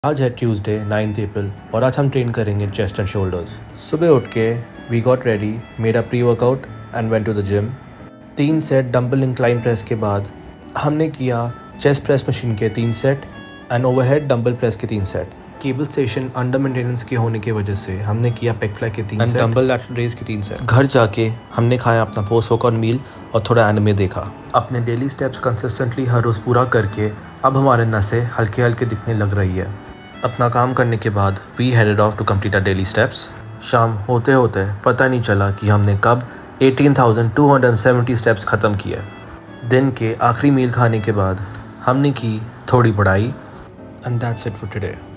आज है ट्यूसडे 9 अप्रैल और आज हम ट्रेन करेंगे चेस्ट एंड शोल्डर्स। सुबह उठ के we got ready, made a pre workout and went to the gym. 3 set dumbbell incline press के बाद हमने किया चेस्ट प्रेस मशीन के 3 set and overhead dumbbell press के 3 set. Cable station under maintenance के होने की वजह से हमने किया पेग फ्लाई के 3 सेट, डंबल लैटरल रेज के 3 सेट। घर जाके हमने खाया अपना पोस्ट वर्कआउट मील और थोड़ा एनिमे देखा। अपने डेली स्टेप्स कंसिस्टेंटली हर रोज़ पूरा करके अब हमारे नसें हल्के हल्के दिखने लग रही है। अपना काम करने के बाद we headed off to complete our daily steps. शाम होते होते पता नहीं चला कि हमने कब 18,270 स्टेप्स ख़त्म किए। दिन के आखिरी मील खाने के बाद हमने की थोड़ी पढ़ाई and that's it for today.